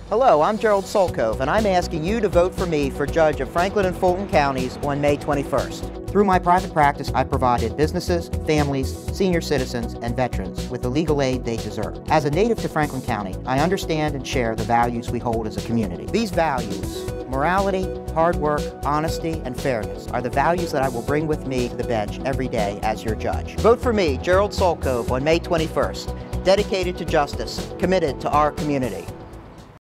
Hello, I'm Gerald Solcove, and I'm asking you to vote for me for Judge of Franklin and Fulton Counties on May 21st. Through my private practice, I provided businesses, families, senior citizens, and veterans with the legal aid they deserve. As a native to Franklin County, I understand and share the values we hold as a community. These values, morality, hard work, honesty, and fairness, are the values that I will bring with me to the bench every day as your judge. Vote for me, Gerald Solcove, on May 21st, dedicated to justice, committed to our community.